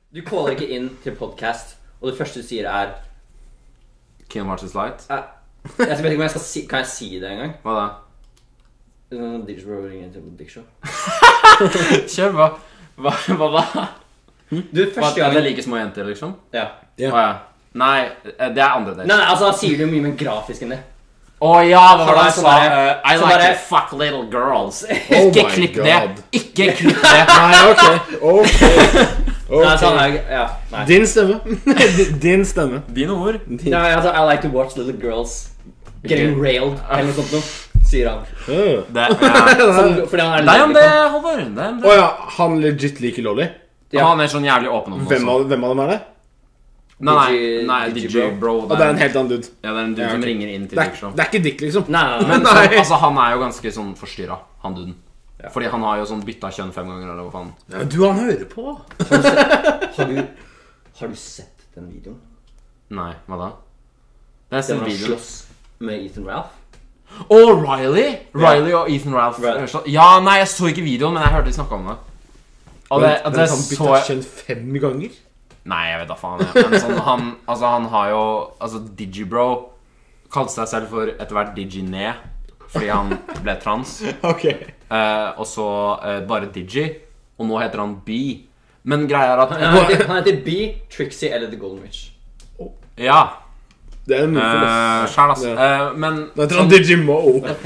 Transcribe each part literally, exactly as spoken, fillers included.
Du caller ikke inn til podcast, og det første du sier er Kingdom Hearts is light. uh, Jeg vet ikke om jeg skal si. Kan jeg si det en gang? Hva da? Digital ringer til Big Show. Kjør, hva? Hva, hva da? Du, første Hva, gang er det like små jenter, liksom? Ja. Ja. Å, ja. Nei, det er andre del. Nei, nei, altså han sier det jo mye mer grafisk enn det. Å oh, ja, hva var det han Så sa? bare- Uh, I så like bare- to fuck little girls. Oh Ikke my klipp God. det. Ikke klipp det. Nei, ok. Ok. Nei, så han Ok. er ja, nei. Din stemme. Din stemme. Dine ord. Din. Nei, altså, I like to watch little girls getting Ikke- railed, eller noe sånt noe, sier han. Øh. Det, ja. Sånn, fordi han er Det er om lolly, det, liksom. Halvor. Det er om Å det. ja, han legit liker Lolly. Ja. Han er sånn jævlig åpen om det Hvem også. av, hvem av dem er det? Nei, nei, Digi- nei, Digi D J Bro. Å, det er en helt annen dude. Ja, det er en dude Ja, som ok. ringer inn til Det er, Dick Show. det er ikke Dick, liksom. Nei, nei, nei. Men Nei. så, altså, han er jo ganske sånn forstyrret, han duden. Ja. Fordi han har jo sånn bytta kjønn fem ganger, eller hva faen. Ja, du, han hører på. Har du, sett, har, du, har du sett den videoen? Nei, hva da? Det er Den en han video. slåss med Ethan Ralph? Åh, Riley! Riley og Ethan Ralph. Right. Ja, nei, jeg så ikke videoen, men jeg hørte de snakket om det. Og det, Men, det men han så bytta jeg... kjønn fem ganger. Nei, jeg vet da faen jeg. Men sånn, han, altså, han har jo... Altså, Digibro kalte seg selv for etter hvert Digine, fordi han ble trans. Ok. Eh, og så eh, bare Digi, og nå heter han B. Men greia er at... Han heter, han heter B, Trixie eller The Golden Witch. Ja, Det er en uh, mulig. skjær ass. Ja. Eh, men... Da heter han Digimo.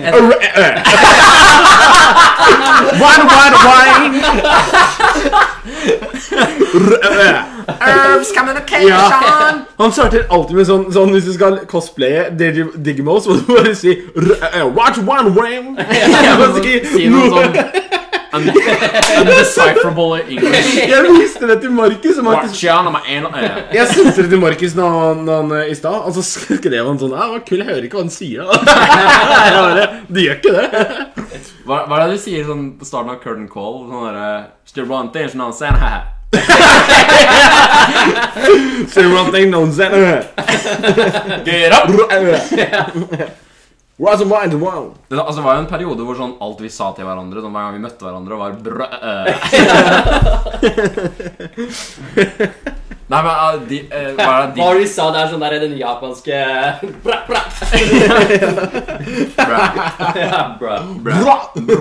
Wine, wine, wine! Herbs communication! Ja. Han starter alltid med sånn, sånn hvis du skal cosplaye Digi, Digimo, så må du bare si Watch one ram! Si noe sånn un undecipherable English. Jeg viste det til Markus, og Markus Watch on my anal. Jeg sendte det til Markus når han, når han, i stad, og så skrev han sånn, ja, det var kul, jeg hører ikke hva han sier. Jeg bare, de gjør ikke det. Hva, hva er det du sier sånn på starten av Curtain Call? Sånn der, still one thing, sånn han sier, haha. Still one thing, no one said. Get up! What's a mind wow? Det, altså, det var jo en periode hvor sånn alt vi sa til hverandre, sånn hver gang vi møtte hverandre, var brø... Nei, men uh, de, uh, hva er det de... Hva var det de sa der, sånn der, den japanske... Bra, bra. Bra. Ja, bra. Bra.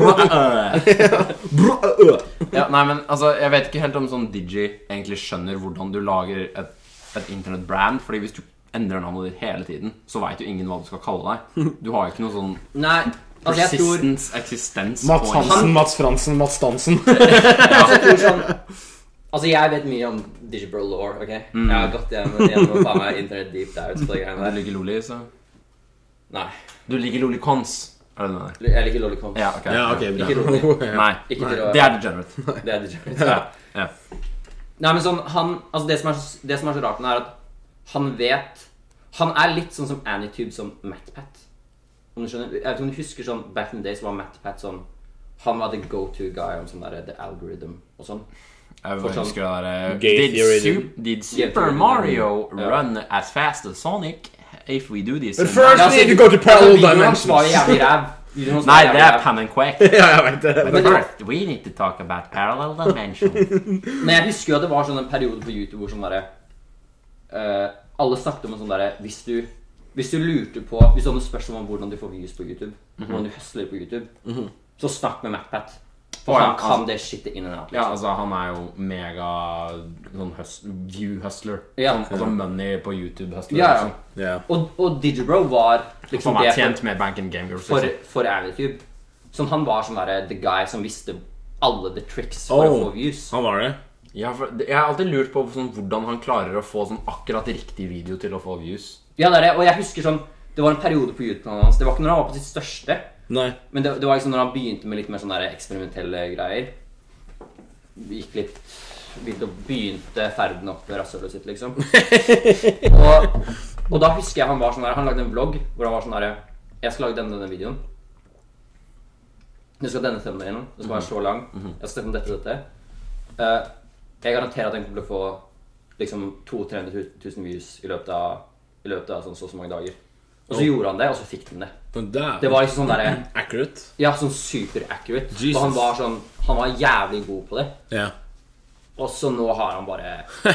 Bra. Bra. Ja, nei, men altså, jeg vet ikke helt om sånn Digi egentlig skjønner hvordan du lager et, et internet-brand, fordi hvis du endrer navnet ditt hele tiden, så vet jo ingen hva du skal kalle deg. Du har jo ikke noe sånn Nei, altså jeg tror... persistence, eksistens. Mats på en- Hansen, Mats Fransen, Mats Stansen. Altså, jeg tror sånn... Altså, jeg vet mye om Digibro lore, ok? Mm. Jeg har gått gjennom, gjennom faen meg internet deep dive på de greiene Du der. liker Loli, så... Nei, Du liker Lolicons, er det det? jeg liker lolicon. Ja, ok. Ja, ok, Ikke bra. rolig. Nei, Ikke til å... det er degenerate. Det er Digibro. Ja. Ja. Nei, men sånn, han... Altså, det som er, så- det som er så rart med det er at han vet... Han er litt sånn som Anytube som MatPat. Om du skjønner? Jeg vet ikke om du husker sånn, back in the days var MatPat sånn... Han var the go-to guy om sånn der, the algorithm og sånn. Jeg For sånn- husker det der... Gay Did, theory. Sup- did Super theory. Mario Ja. run as fast as Sonic if we do this? But first- Ja, we need to go to parallel videoen hans var jo dimensions. jævlig ræv. Videoen hans var Nei, jævlig det er ræv. Pan and Quake. Ja, jeg vet det. But Men det- first, we need to talk about parallel dimensions. Men jeg husker jo at det var sånn en periode på YouTube hvor sånn derre eh, alle snakket om en sånn derre hvis du Hvis du lurte på Hvis du hadde spørsmål om hvordan du får views på YouTube, hvordan du hustler på YouTube, så snakk med MatPat. For Å, ja, han kan altså- det shitet in and out. Ja, Liksom. altså, han er jo mega sånn hus view-hustler. Ja. Sånn, altså money på YouTube-hustler. Ja, ja. Liksom. Ja. Og, og Digibro var liksom Han det er tjent med Bank and Game Girls. for, Liksom. for Anytube. Sånn, han var sånn derre the guy som visste alle the tricks for Oh. å få views. Han var det. Ja, for jeg har alltid lurt på sånn, hvordan han klarer å få sånn akkurat riktig video til å få views. Ja, det er det. Og jeg husker sånn det var en periode på YouTube-kanalen hans. Det var ikke når han var på sitt største, Nei. men det, det var liksom når han begynte med litt mer sånne der eksperimentelle greier. Gikk litt begynte, begynte ferden opp rasshølet sitt, liksom. og, og da husker jeg han var sånn der. Han lagde en vlogg hvor han var sånn der: jeg skal lage denne, denne videoen. Det skal denne thumbnailen. Det skal være så lang. Jeg skal snakke om dette, dette. Uh, jeg garanterer at den kommer til å få liksom to til tre hundre tusen views i løpet av, i løpet av sånn så, så mange dager. Og så gjorde han det, og så fikk den det. Det var liksom sånn der... Accurate. Ja, sånn super accurate. Jesus. Og han var sånn, han var jævlig god på det. Ja. Og så nå har han bare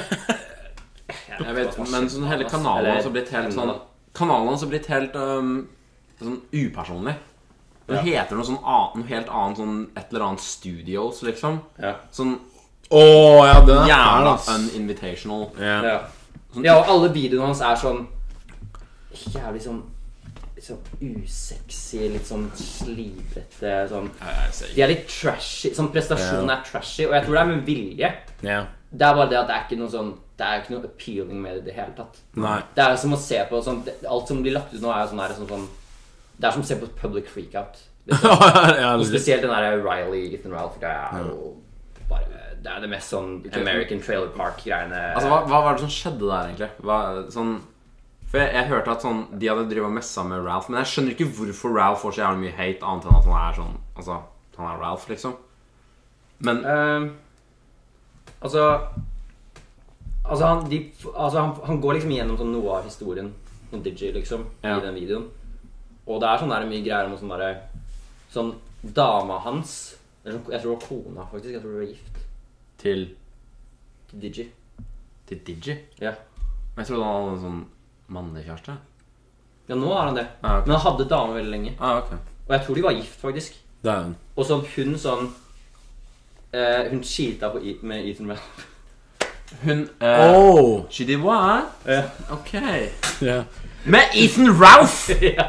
Jeg vet, men sånn hele kanalen har blitt helt sånn Kanalen har blitt helt um, sånn upersonlig. Det ja. heter noe sånn annet, noe helt annet sånn et eller annet studios liksom. Ja. Sånn oh, ja, det er jævla uninvitational. Ja. Ja. Sånn, ja, og alle videoene hans er sånn jævlig sånn litt sånn usexy, litt sånn slibete sånn. De er litt trashy. Sånn prestasjonen ja. er trashy, og jeg tror det er med vilje. Ja. Det er bare det at det er ikke noe sånn det er ikke noe appealing med det i det hele tatt. Nei. Det er som å se på sånn, alt som blir lagt ut nå er sånn, er sånn, sånn det er som å se på et public freakout. Ja, og spesielt den der Riley, Ethan Ralph greia er jo bare, det er det mest sånn American Trailer Park-greiene. Altså, hva, hva var det som skjedde der egentlig? Hva, sånn, for jeg, jeg hørte at sånn, de hadde drivet og messa med Ralph, men jeg skjønner ikke hvorfor Ralph får så jævlig mye hate annet enn at han er sånn, altså, han er Ralph liksom. Men uh, altså Altså, han, de, altså han, han går liksom gjennom sånn noe av historien om Digi liksom ja. i den videoen. Og det er sånn der mye greier om sånn der sånn dama hans, sånn, jeg tror det var kona faktisk, jeg tror det var gift. Til? Til Digi. Til Digi? Ja. Men jeg trodde han hadde en sånn mannlig kjæreste. Ja, nå har han det. Ah, okay. Men han hadde dame veldig lenge. Ah, okay. Og jeg tror de var gift faktisk. Det er han. Og så hun sånn, uh, hun cheatet på, med Ethan Ralph. Hun uh, oh. She did what? Yeah. Ok yeah. Med Ethan Ralph! Ja.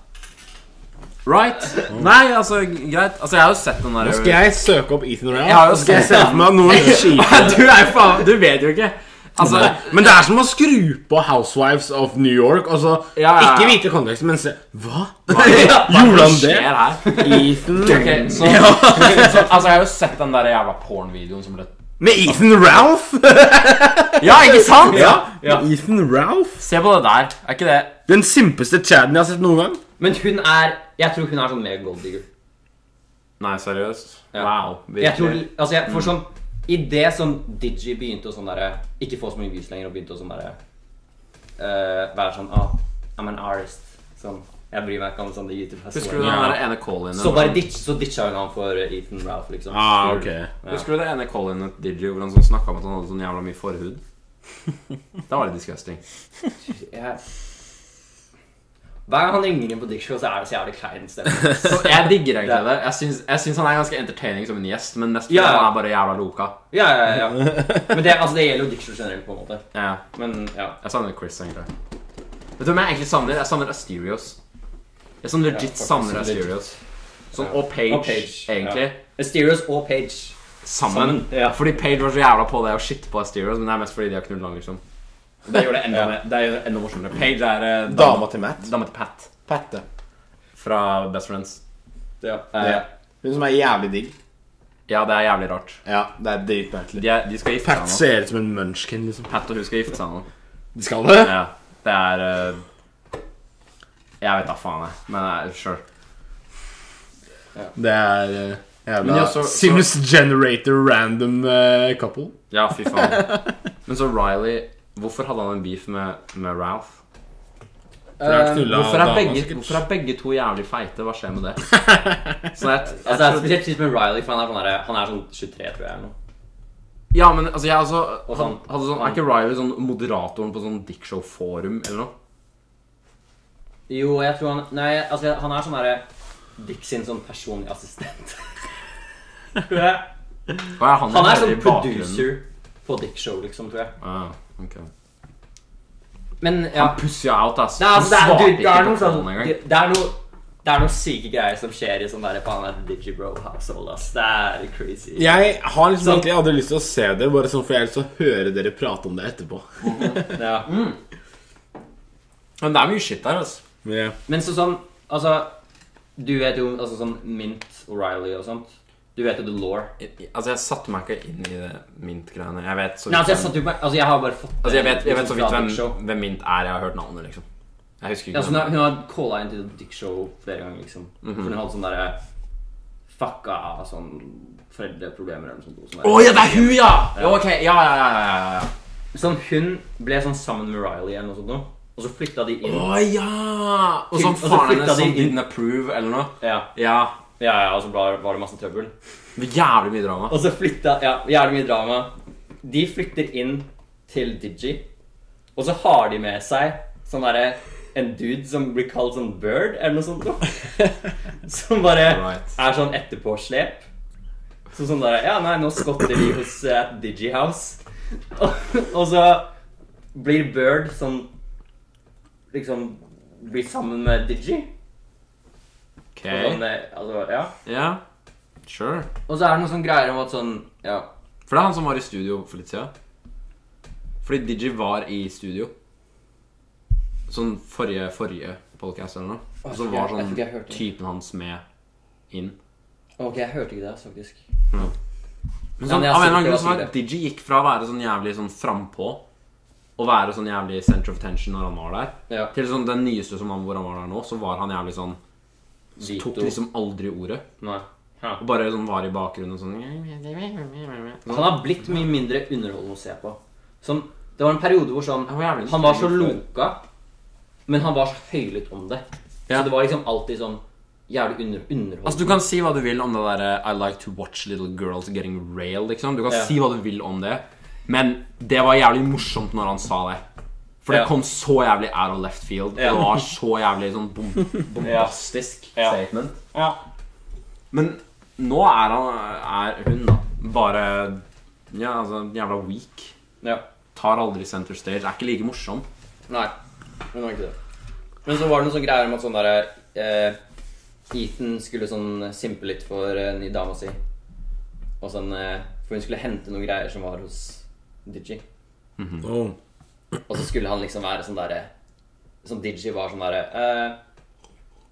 Right? Oh. Nei, altså, greit. Altså, jeg har jo sett den der. Nå skal jeg søke opp Ethan Ralph. Jeg har jo skal jeg se for meg noen skiper. Du er faen, du vet jo ikke. Altså, men det er som å skru på Housewives of New York. Og så ja, ja, ja. ikke vite konteksten, men se hva? Hva? Gjorde han det? Ethan okay, så, ja. så, altså, jeg har jo sett den der jævla porn-videoen som ble med Ethan Ralph? Ja, ikke sant? Ja, ja. Ethan Ralph? Se på det der, er ikke det den simpelste chaden jeg har sett noen gang? Men hun er, jeg tror hun er sånn mega golddigger. Nei, seriøst? Ja. Wow, virkelig. Jeg tror, altså jeg, for sånn i det som Digi begynte å sånn der ikke få så mye views lenger og begynte å sånn der uh, være sånn, ah, I'm an artist sånn, jeg bryr meg ikke om sånn YouTube. Husker du den der ene call-in? Så bare ditch, så ditcha hun han for Ethan Ralph liksom. Ah, ok ja. Husker du det ene call-in at Digi hvor han sånn snakket om at han hadde sånn jævla mye forhud? Det var litt disgusting. Jeg... Hver gang han ringer inn på Dick Show så er det så jævlig klein stemme. Jeg digger egentlig det. Jeg synes, jeg synes han er ganske entertaining som en gjest, men mest fordi ja. han er bare jævla loka. Ja, ja, ja. Men det, altså, det gjelder jo Dick Show generelt på en måte. Ja. Men, ja. Jeg savner Chris egentlig. Vet du hvem jeg egentlig savner? Jeg savner Asterios. Jeg sånn legit ja, savner Asterios. Sånn, og Page, og Page egentlig. Ja. Asterios og Page. Sammen. Sammen. Ja. Fordi Page var så jævla på det og shit på Asterios, men det er mest fordi de har knull lang, liksom. Det gjør det enda, ja. det er enda morsommere. Page er uh, dama, dama til Matt. Dama til Pat. Pat, ja. Fra Best Friends. Ja. Uh, ja. Hun som er jævlig digg. Ja, det er jævlig rart. Ja, det er dritmerkelig. De, de skal gifte Pat seg nå. Pat ser ut som en munchkin, liksom. Pat og hun skal gifte seg nå. De skal det? Ja, det er... Uh, jeg vet da faen jeg, men jeg er sure. Ja. Det er uh, jævla også, Sims så... Generator random uh, couple. Ja, fy faen. Men så Riley, hvorfor hadde han en beef med, med Ralph? Um, hvorfor, er begge, hvorfor er begge to jævlig feite? Hva skjer med det? Så jeg, jeg altså, det er spesielt trist med Riley, for han er, sånn der, han er sånn tjuetre, tror jeg. Nå. Ja, men altså, jeg altså, han, hadde sånn, er ikke Riley sånn moderatoren på sånn Dick Show forum, eller noe? Jo, jeg tror han... Nei, altså, han er sånn der Dick sin sånn personlig assistent. Hva er han? Han er sånn producer på Dick Show, liksom, tror jeg. Ah, ok. Men, ja. Han pusser jo out, ass. Nei, altså, det, er, du, det, er noe sånn, det, det er noe... Det er noen syke greier som skjer i sånn der på han er Digibro household, ass. Det er crazy. Jeg har liksom så, egentlig aldri lyst til å se det, bare sånn for jeg har lyst til å høre dere prate om det etterpå. Ja. Mm. Men det er mye shit der, altså. Yeah. Men så sånn, altså, du vet jo, altså sånn Mint og Riley og sånt. Du vet jo the lore. Jeg, altså, jeg satte meg ikke inn i det Mint-greiene. Jeg vet så vidt... Nei, altså, jeg satte jo meg... Altså, jeg har bare fått... Altså, jeg vet, jeg vet så vidt hvem, hvem Mint er. Jeg har hørt navnet, liksom. Jeg husker ikke. Ja, så hun har callet inn til Dick Show flere ganger, liksom. Mm-hmm. For hun hadde sånn der... Fucka sånn... foreldreproblemer eller noe sånt. Åh, oh, ja, det er hun, ja! Ja, ok, ja, ja, ja, ja, ja. Sånn, hun ble sånn sammen med Riley eller noe sånt nå. Og så flyttet de inn. Åh, ja! Og sånn faren hennes som didn't approve, eller noe. Ja. Ja. Ja, ja, og så var det masse trøbbel. Jævlig mye drama. Og så flyttet, ja, jævlig mye drama. de flytter inn til Digi, og så har de med seg sånn der, en dude som blir kalt sånn Bird, eller noe sånt noe. Som bare right. er sånn etterpåslep. Så sånn der, ja nei, nå skotter de hos uh, Digi House. Og, og så blir Bird sånn, liksom, blir sammen med Digi. Ok. Sånn, altså, ja. Ja, sure. Og så er det noen sånne greier om at sånn, ja. For det er han som var i studio for litt siden. Fordi Digi var i studio. Sånn forrige, forrige podcast eller noe. Og så var sånn typen hans med inn. Ok, jeg hørte ikke det, faktisk. Ja. Men sånn, av en eller annen grunn så var Digi gikk fra å være sånn jævlig sånn frampå og være sånn jævlig center of attention når han var der, ja. til sånn den nyeste som han, hvor han var der nå, så var han jævlig sånn, så tok liksom aldri ordet. Nei. Ja. Og bare sånn var i bakgrunnen sånn. Han har blitt mye mindre underholdende å se på. Sånn, det var en periode hvor sånn, han var så loka, men han var så høylytt om det. Ja. Så det var liksom alltid sånn jævlig under, underholdende. Altså du kan si hva du vil om det der I like to watch little girls getting railed, liksom. Du kan ja. si hva du vil om det. Men det var jævlig morsomt når han sa det. For det ja. kom så jævlig out of left field. Ja. Det var så jævlig sånn bom, bombastisk ja. statement. Ja. Men nå er han, er hun da, bare, ja, altså, jævla weak. Ja. Tar aldri center stage, er ikke like morsom. Nei, hun var ikke det. Men så var det noen sånne greier om at sånn der, eh, Ethan skulle sånn simpe litt for en ny dame si. Og sånn, eh, for hun skulle hente noen greier som var hos Digi. Mm-hmm. Oh. Og så skulle han liksom være sånn der, sånn Digi var sånn der, eh,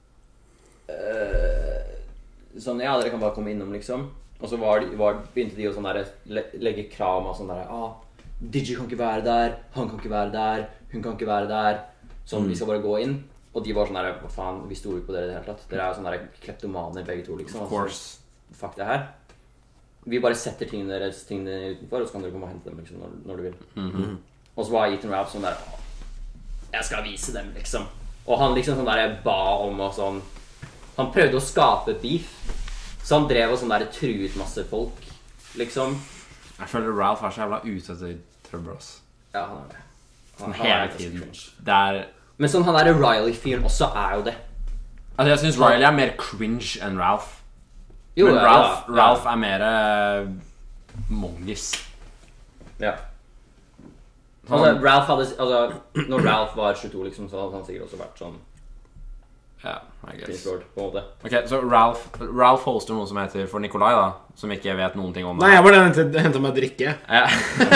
eh, sånn, ja, dere kan bare komme innom liksom. Og så var de, var, begynte de å sånn der, le, legge krav og sånn der, ah, Digi kan ikke være der, han kan ikke være der, hun kan ikke være der. Sånn, mm. vi skal bare gå inn. Og de var sånn der, hva faen, vi stoler på dere i det hele tatt. Dere er sånn der kleptomaner begge to liksom. Of course. Altså, fuck det her. Vi bare setter tingene deres tingene utenfor, og så kan dere komme og hente dem liksom, når, når du vil. Mm-hmm. Og så var Ethan Ralph sånn der, jeg skal vise dem liksom. Og han liksom sånn der ba om og sånn, han prøvde å skape beef. Så han drev og sånn der truet masse folk, liksom. Jeg føler Ralph er så jævla ute etter trøbbel, ass. Ja, han er det. Han, han hele tiden. Det er... Men sånn han der Riley-fyren også er jo det. Altså jeg synes Riley er mer cringe enn Ralph. Jo, men ja, Ralph, ja, ja. Ralph er mer uh, mongis. Ja. Altså, Ralph hadde, altså, når Ralph var tjueto liksom, så hadde han sikkert også vært sånn. Ja, I guess. Lord, på en måte. Ok, så Ralph, Ralph hoster noe som heter for Nikolai da, som ikke vet noen ting om det. Nei, jeg bare hentet meg drikke. Ja.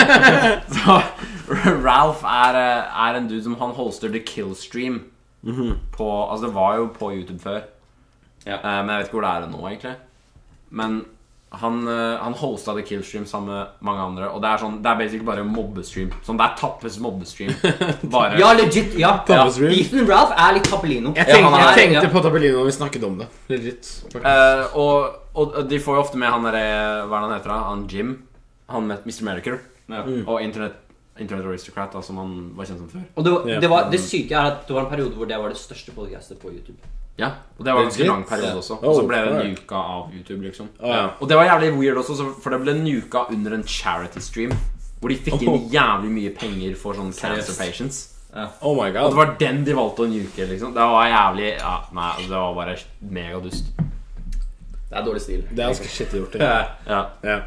Så Ralph er, er en dude som han hoster The Killstream mm-hmm. på, altså det var jo på YouTube før. Ja. Uh, men jeg vet ikke hvor det er nå egentlig. Men han, uh, han hostet The Killstream sammen med mange andre, og det er sånn, det er basically bare mobbestream. Sånn, det er Tappes mobbestream. Bare... Ja, legit, ja. ja. Ethan Ralph er litt Tappelino. Jeg tenkte, ja, jeg tenkte ja. på Tappelino når vi snakket om det. Legit. Uh, og, og de får jo ofte med han der, hva er han heter da? Han Jim, han med mister America, ja. mm. og Internet, Internet Aristocrat, da, som han var kjent som før. Og det, var, det, var, det syke er at det var en periode hvor det var det største podcastet på YouTube. Ja, og det var en ganske lang periode også. Og så ble det nuka av YouTube liksom. oh, ja. Og det var jævlig weird også, for det ble nuka under en charity stream hvor de fikk inn jævlig mye penger for sånn cancer patients. ja. Oh my god. Og det var den de valgte å nuke liksom. Det var jævlig, ja, nei, det var bare mega dust. Det er dårlig stil. Det er ganske shit gjort det. Ja, ja.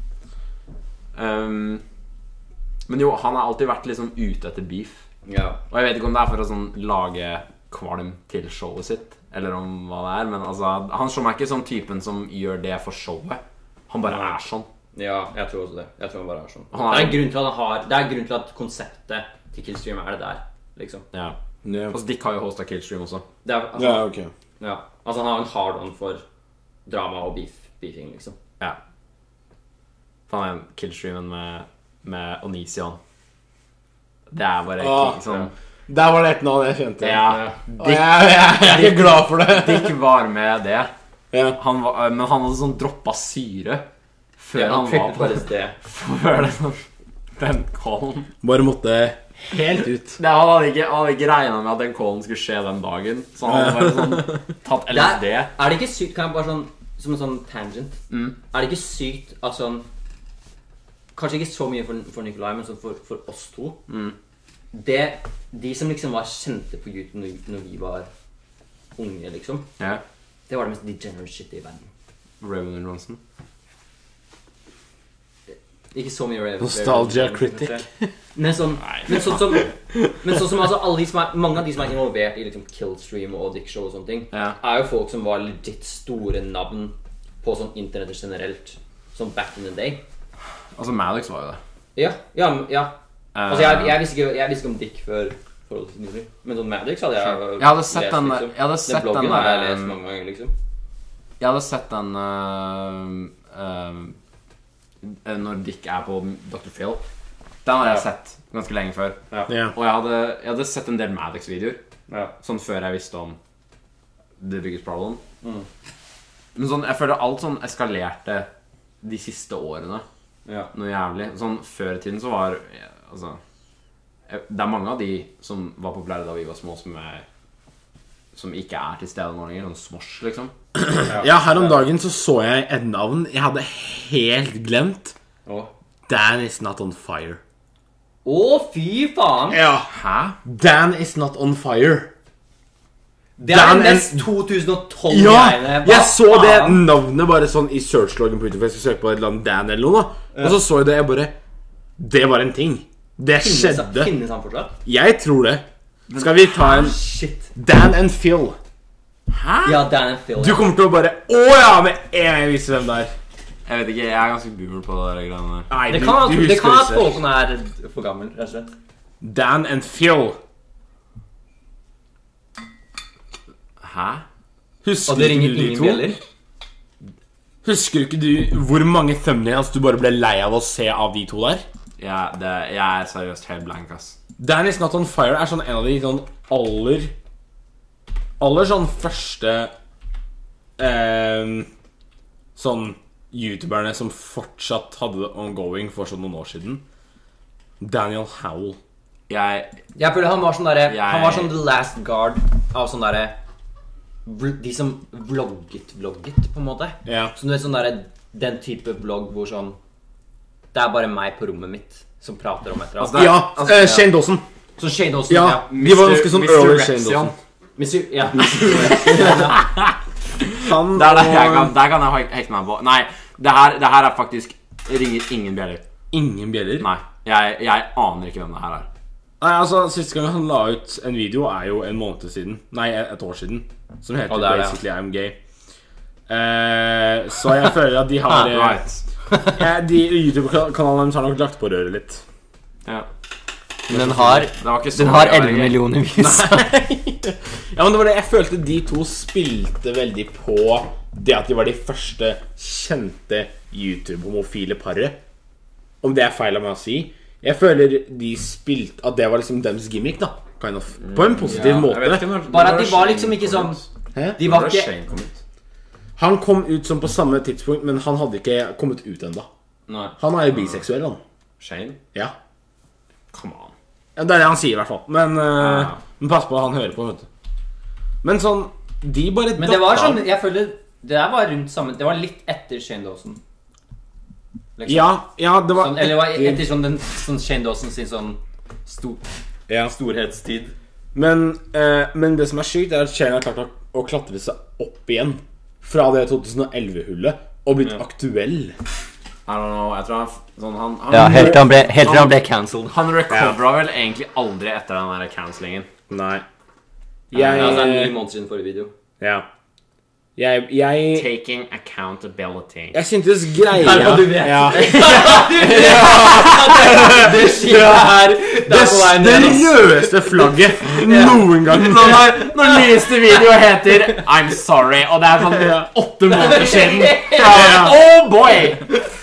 Um, Men jo, han har alltid vært liksom ute etter beef. Ja. Og jeg vet ikke om det er for å sånn lage kvalm til showet sitt, eller om hva det er, men altså, han slår meg ikke som typen som gjør det for showet. Han bare er sånn. Ja, jeg tror også det. Jeg tror han bare er sånn. Er det er en grunn til at han har, det er en grunn til at konseptet til Killstream er det der, liksom. Ja. Yeah. Altså, Dick har jo hostet Killstream også. Det er, altså, ja, ok. Ja, altså han har en hard-on for drama og beef, beefing, liksom. Ja. Han er en Killstreamen med, med Onision. Det er bare ah, sånn... Ja. Der var det et navn jeg kjente. Ja, Dick, jeg, jeg, jeg er ikke glad for det. Dick var med det. Ja. Han var, men han hadde sånn droppet syre før ja, han, han var på det. Før det sånn, den callen. Bare måtte helt ut. Det, han, hadde ikke, han hadde ikke regnet med at den callen skulle skje den dagen. Så han hadde bare sånn tatt L S D. Det er, er det ikke sykt, kan jeg bare sånn, som en sånn tangent, mm. er det ikke sykt at sånn kanskje ikke så mye for, for Nikolai, men for, for oss to. Mm. Det, de som liksom var kjente på YouTube når, når vi var unge, liksom. Ja. Det var det mest degenerate shit i verden. Raven Johnson. Ikke så mye Raven. Nostalgia critic. Men sånn, men sånn som, men sånn som altså, alle de som er, mange av de som er involvert i liksom Killstream og Dick Show og sånne ting, ja. er jo folk som var legit store navn på sånn internettet generelt, sånn back in the day. Altså, Maddox var jo det. Ja, ja, ja. Altså, jeg, jeg, visste ikke, jeg visste ikke om Dick før forholdet til nylig. Men sånn Maddox hadde jeg Jeg hadde sett lest, den, liksom. jeg hadde sett den bloggen den, har jeg lest mange ganger, liksom. Jeg hadde sett den uh, uh, når Dick er på doktor Phil. Den hadde jeg Ja. sett ganske lenge før. Ja. Ja. Og jeg hadde, jeg hadde sett en del Maddox-videoer. Ja. Sånn før jeg visste om The Biggest Problem. Mm. Men sånn, jeg føler alt sånn eskalerte de siste årene. Ja. Noe jævlig. Sånn, før i tiden så var altså, det er mange av de som var populære da vi var små, som, er, som ikke er til stede nå lenger. Sånn Smosh, liksom. Ja, ja, her om dagen så så jeg et navn jeg hadde helt glemt. Åh. Dan is not on fire. Å, fy faen! Ja. Hæ? Dan is not on fire. Det er Dan den mest and- tjue tolv-greiene. Ja, jeg så det navnet bare sånn i search-loggen på YouTube. For jeg skulle søke på et eller annet Dan eller noe da. Og så så jeg det, jeg bare det var en ting. Det Finnes, skjedde. finnes han fortsatt? Jeg tror det. Skal vi ta en Shit. Dan and Phil? Hæ? Ja, Dan and Phil. Du kommer til å bare åja, med en gang jeg viser hvem det er. Jeg vet ikke, jeg er ganske boomer på det der greiene der. Nei, Det du- kan du at det husker kan at det selv. Håkon er for gammel, rett og slett. Dan and Phil. Hæ? Husker Og det ringer ikke du de ingen to? bjeller. Husker ikke du hvor mange thumbnails du bare ble lei av å se av de to der? Ja, det, jeg er seriøst helt blank, ass. Dan is not on fire er sånn en av de sånn aller Aller sånn første eh, sånn youtuberne som fortsatt hadde det ongoing for sånn noen år siden. Daniel Howell. Jeg Jeg føler han var sånn derre Jeg- Han var sånn the last guard av sånn derre vl- de som vlogget, vlogget, på en måte. Ja. Så du vet sånn derre den type vlogg hvor sånn det er bare meg på rommet mitt som prater om et eller Altså, annet. det er- Ja, altså, eh, ja. Shane Dawson. Sånn Shane Dawson, Ja, ja. de var ganske sånn mister early Rexion. Shane Dawson. Mister Ja. Han Der, der, jeg og kan, der kan jeg hek- hekte meg på. Nei, det her, det her er faktisk ringer ingen bjeller. ingen bjeller. Nei, jeg, jeg aner ikke hvem det her er. Nei, altså, siste gang han la ut en video er jo en måned siden. Nei, et år siden. Som heter Å, det er det, ja. Basically I'm Gay. Eh, så jeg føler at de har eh, Right. ja, de YouTube-kanalene deres har nok lagt på røret litt. Ja. Men den har Det var ikke så Den har mye, elleve jeg- millioner views. Ja, men det var det jeg følte de to spilte veldig på det at de var de første kjente YouTube-homofile paret. Om det er feil av meg å si. Jeg føler de spilte at det var liksom deres gimmick, da. Kind of. På en positiv Ja, jeg måte. vet ikke når- Bare når at de Shane var liksom ikke kom sånn ut. Hæ? De Når var var ikke Shane kom ut? Han kom ut som på samme tidspunkt, men han hadde ikke kommet ut ennå. Nei. Han er jo biseksuell, han. Shane? Ja. Come on. Ja, det er det han sier, i hvert fall. Men, uh, Ja. men pass på, han hører på, vet du. Men sånn de bare Men det var droppa- sånn Jeg føler Det der var rundt sammen Det var litt etter Shane Dawson, liksom. Ja, ja, det var sånn, Eller det var etter sånn, den, sånn Shane Dawson sin sånn sto, ja. storhetstid. Men, eh, men det som er sykt, er at Shane har klart å, å klatre seg opp igjen fra det tjue elleve-hullet og blitt Ja. aktuell. I don't know, jeg tror han sånn, han, han, Ja, helt til han ble, helt til han ble cancelled. Han recovera vel egentlig aldri etter den der cancellingen. Nei. Ja, Jeg altså, det er ni måneder siden forrige video. Ja. Jeg Jeg, Taking accountability. jeg syntes greia Det er hva du vet. Ja. Det skjer her. Det Det, er på vei det ned, ass. rødeste flagget noen gang. Når, når nyeste video heter I'm sorry, og det er sånn åtte måneder siden. Ja. Oh boy!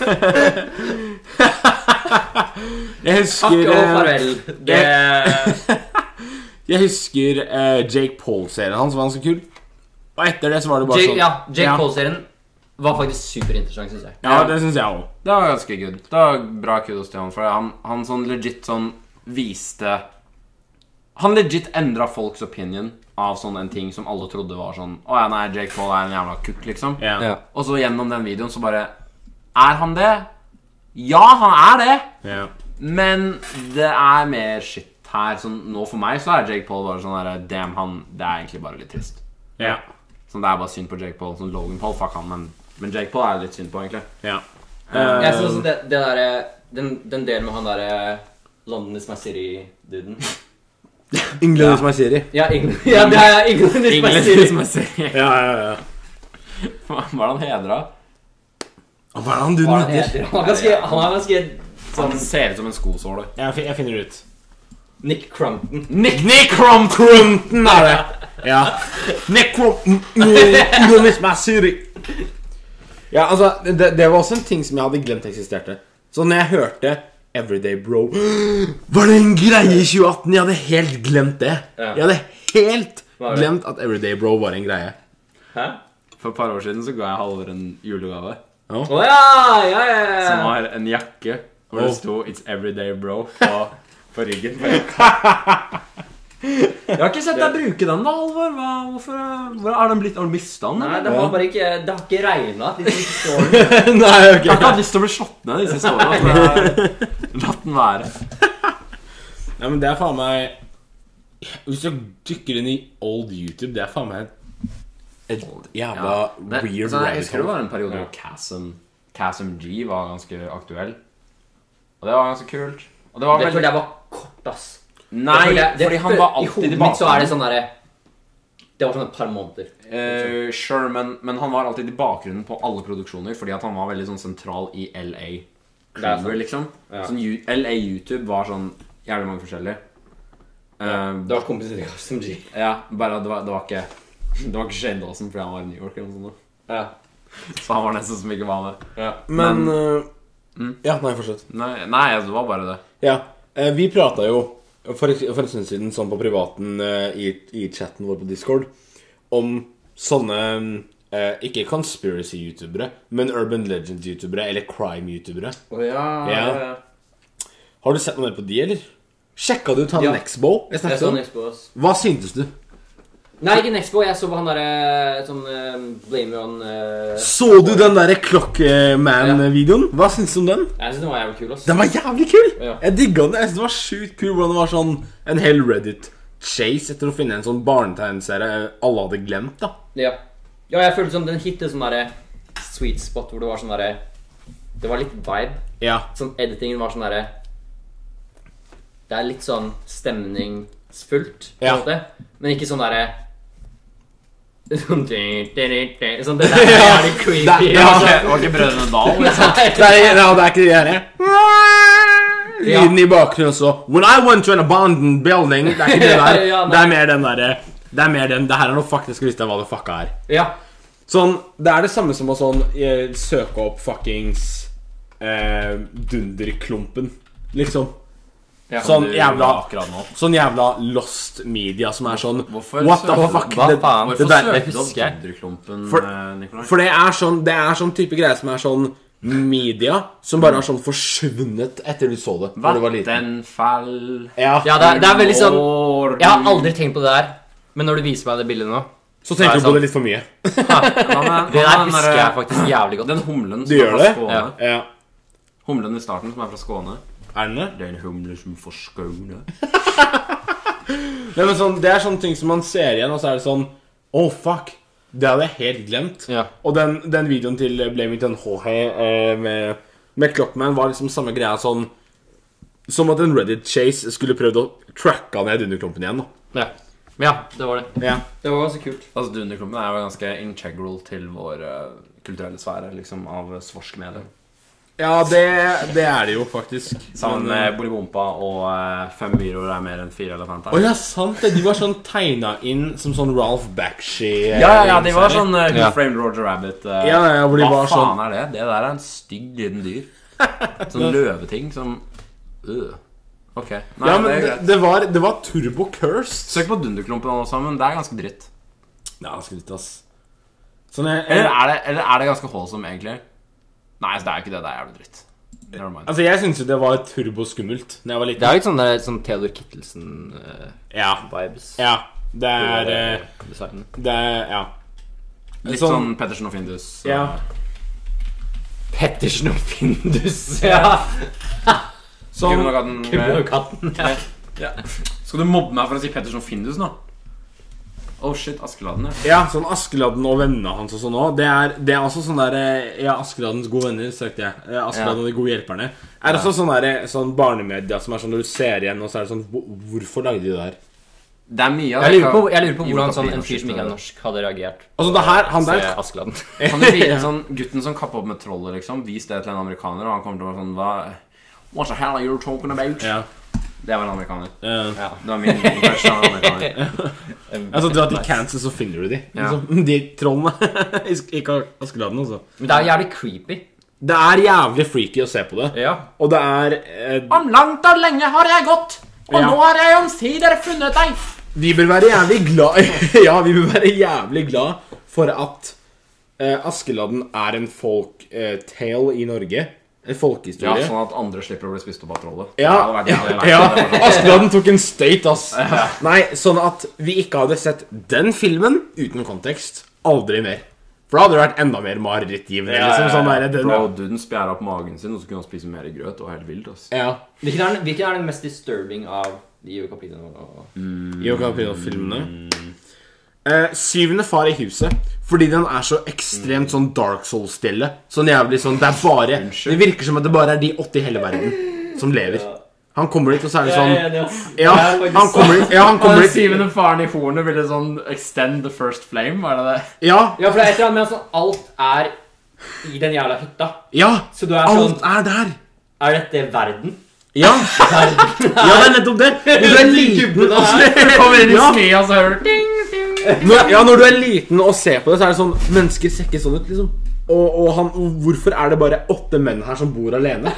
Jeg Takk husker og eh, farvel. Det Jeg husker eh, Jake Paul-serien hans var ganske kul. Og etter det så var det bare Jake, sånn ja, Jake Ja. Paul-serien var faktisk superinteressant, synes jeg. Ja, det synes jeg også. Det var ganske good. Det var bra kudos til han, for han, han sånn legit sånn viste Han legit endret folks opinion av sånn en ting som alle trodde var sånn Å ja, nei, Jake Paul er en jævla kukk, liksom. Ja. Ja. Og så gjennom den videoen så bare Er han det? Ja, han er det. Ja. Men det er mer shit her. Sånn, nå for meg så er Jake Paul bare sånn der, damn, han, det er egentlig bare litt trist. Ja. Sånn, det er bare synd på Jake Paul. Sånn, Logan Paul, fuck han, men, men Jake Paul er litt synd på, egentlig. Ja. Uh, jeg synes det, det der, den, den delen med han der London is my city-duden. England is my city. Ja, England, ja, det er England is my city. Is my city. Ja, ja, ja. Hva er det han hedra? Hva er det han duden heter? Han er ganske, han er ganske sånn, han ser ut som en skosåle. Ja, jeg finner det ut. Nick Crumpton. Nick, Nick Crumpton er det. Ja. Nick Crumpton. England is my city. Ja, altså, det, det var også en ting som jeg hadde glemt eksisterte. Så når jeg hørte Everyday Bro, var det en greie i tjue atten? Jeg hadde helt glemt det. Ja. Jeg hadde helt glemt at Everyday Bro var en greie. Hæ? For et par år siden så ga jeg Halvor en julegave. Å oh. oh, ja, ja, ja, ja. Som var en jakke hvor det sto It's Everyday Bro på, på ryggen på jakka. Jeg har ikke sett deg bruke den da, Halvor. Hva, hvorfor hvor er den blitt? Har du mistet den? Nei, det har bare ikke, det har ikke regnet de siste årene. Nei, ok. Jeg har ikke hatt lyst til å bli slått ned de siste årene. Latt den være. Nei, men det er faen meg, hvis du dykker inn i old YouTube, det er faen meg et jævla ja, det, weird så rabbit hole. Jeg husker det var en periode hvor Chasm, Chasm G var ganske aktuell. Og det var ganske kult. Og det var det veldig... jeg var kort, ass. Nei, det, det, fordi han var alltid i hodet mitt så er det sånn der. Det var sånn et par måneder. uh, Sure, men, men han var alltid i bakgrunnen på alle produksjoner, fordi at han var veldig sånn sentral i L A Creamer, liksom. Ja. Sånn, L A YouTube var sånn jævlig mange forskjellige. uh, ja, Det var kompisen til Custom G. Ja, bare det var, det var ikke Det var ikke Shane Dawson fordi han var i New York eller noe sånt. Ja. Så han var nesten som ikke var med. Ja. Men, men uh, mm. ja, nei, fortsett. Nei, nei, det var bare det. Ja, uh, vi pratet jo For, for en stund siden, sånn på privaten uh, i, i chatten vår på Discord, om sånne uh, ikke conspiracy-youtubere, men urban legend-youtubere, eller crime-youtubere. Oh, ja, ja. Ja, ja. Har du sett noe mer på de, eller? Sjekka du ut han Ja. Nexbo? Jeg så Nexbo, ass. Hva syntes du? Nei, ikke Nexbo, jeg så på han der sånn uh, Blame On uh, Så du den der Clockman-videoen? Hva syntes du om den? Jeg synes den var jævlig kul, ass. Den var jævlig kul! Ja. Jeg digget den. Jeg synes det var sjukt kul hvordan det var sånn en hel Reddit-chase etter å finne en sånn barnetegnserie alle hadde glemt, da. Ja, ja jeg følte som den hittet sånn der sweet spot hvor det var sånn der. Det var litt vibe. Ja. Sånn editingen var sånn der. Det er litt sånn stemningsfullt på en Ja. måte, men ikke sånn der. Sånn, sånn det der er litt creepy. Det- Det Ja. var ikke, var ikke Brødrene Dal, liksom. Det er, ja, det er ikke de her lyden i bakgrunnen også. When I went to an abandoned building. Det er ikke det der. Ja, nei. Det er mer den der. Det er mer den. Det her er noe faktisk visst hva det fucka er. Ja. Sånn, det er det samme som å sånn eh, søke opp fuckings eh, Dunderklumpen, liksom. Ja, Sånn du jævla gjorde akkurat nå. Sånn jævla lost media som er sånn Hvorfor what the søker- fuck hva det, faen? det Hvorfor der, søkte du opp husker jeg. Dunderklumpen, For- eh, Nikolai? For det er sånn Det er sånn type greier som er sånn media som bare har sånn forsvunnet etter du så det da du var liten. Vattenfall. Ja, Ja, det er, det er veldig sånn. År, Jeg har aldri tenkt på det der, men når du viser meg det bildet nå, så tenker det er du på det sant. litt for mye. Hva med- det hva der med den husker der- jeg faktisk jævlig godt. Den humlen Du som er gjør fra det? Skåne. Ja. Ja. Humlen i starten som er fra Skåne. Er den det? Det er en humle som får Skåne. Nei, men sånn, det er sånne ting som man ser igjen, og så er det sånn oh fuck, det hadde jeg helt glemt. Ja. Og den, den videoen til Blame It On Jorge eh, med, med Clockman var liksom samme greia sånn som at en Reddit-chase skulle prøvd å tracka ned Dunderklumpen igjen, da. Ja. Ja, det var det. Ja. Det var ganske kult. Altså, Dunderklumpen er jo ganske integral til vår uh, kulturelle sfære, liksom, av svorsk medier. Ja, det, det er det jo faktisk. Sammen Men, med Bolibompa og uh, fem myrer er mer enn fire elefanter. Å ja, sant det. De var sånn tegnet inn som sånn Ralph Bakshi. Ja, ja, ja, de var sånn uh, Who Ja. Framed Roger Rabbit. Uh, Ja, ja, hvor de hva var faen sånn- er det? Det der er en stygg liten dyr. Sånn løveting som øh. Ok, nei, Ja, men det er det, greit. det, var, det var Turbo Cursed. Søk på Dunderklumpen også, men det er ganske dritt. Ja, ganske litt, ass. Sånn jeg, Eller jeg, er det, eller er det ganske wholesome, egentlig? Nei, så det er ikke det, det er jævlig dritt. Never mind. altså, jeg synes jo det var turboskummelt når jeg var Det liten. er litt sånn, der, sånn Theodor Kittelsen-vibes. Ja. Ja, det er eh, designen. Det er, ja. Litt sånn, Pettersen og Findus. Ja. Pettersen og Findus, ja. Som Gubben og katten. Gubben og katten, ja. Ja. Skal du mobbe meg for å si Pettersen og Findus nå? Oh shit, Askeladden, ja. Ja, sånn Askeladden og vennene hans og sånn også. Det er, det er også sånn der, ja, Askeladdens gode venner, søkte jeg. Askeladden og de gode hjelperne. Er det også sånn der, sånn barnemedia som er sånn når du ser igjen, og så er det sånn, hvorfor lagde de det der? Det er mye av jeg lurer på, jeg lurer på hvordan sånn en fyr som ikke er norsk hadde reagert. Altså det her, han der Askeladden. Han er vite, sånn, gutten som kappet opp med trollet liksom. Vis det til en amerikaner, og han kommer til å være sånn, hva? What the hell are you talking about? Ja. Det var en amerikaner. uh. Ja, det var min impression av amerikaner. Altså dra til Kansas, så finner du de ja. liksom, de trollene. Ikke Askeladden også. Men det er jævlig creepy. Det er jævlig freaky å se på det. Ja. Og det er eh, om langt og lenge har jeg gått, og ja. Nå har jeg omsider funnet deg. Vi bør være jævlig glad. Ja, vi bør være jævlig glad for at eh, Askeladden er en folk eh, tale i Norge. En folkehistorie. Ja, sånn at andre slipper å bli spist opp av trollet. Ja, ja, ja. Askeladden tok en state, ass. Nei, sånn at vi ikke hadde sett den filmen uten kontekst. Aldri mer. For da hadde det vært enda mer marerittgivende, liksom. Sånn der, den... Bro, duden spjærer opp magen sin, og så kunne han spise mer grøt, og helt vilt, ass. Ja. Hvilken er, hvilken er den mest disturbing av de Io Capino? Mm. Io Capino-filmene? Mm. Uh, syvende far i huset. Fordi den er så ekstremt sånn Dark Souls-stille. Sånn jævlig sånn, det er bare det virker som at det bare er de åtte i hele verden som lever. Han kommer dit, og så er det sånn ja, han kommer dit, ja, han kommer dit. Syvende faren i hornet ville sånn extend the first flame, var det det? Ja, ja, for det er et eller annet med at sånn, alt er i den jævla hytta. Ja, så du er sånn, alt er der. Er dette verden? Ja, verden. Ja, det er nettopp det. Du er liten og du kommer inn i smia, så hører du Når, ja, når du er liten og ser på det, så er det sånn mennesker ser ikke sånn ut, liksom. Og, og, han, og hvorfor er det bare åtte menn her som bor alene?